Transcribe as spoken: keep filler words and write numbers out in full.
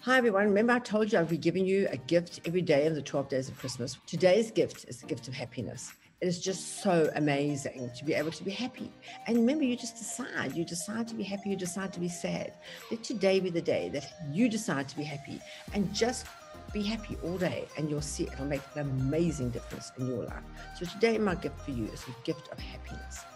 Hi, everyone. Remember, I told you I'd be giving you a gift every day of the twelve days of Christmas. Today's gift is the gift of happiness. It is just so amazing to be able to be happy. And remember, you just decide. You decide to be happy. You decide to be sad. Let today be the day that you decide to be happy and just be happy all day, and you'll see it'll make an amazing difference in your life. So today, my gift for you is the gift of happiness.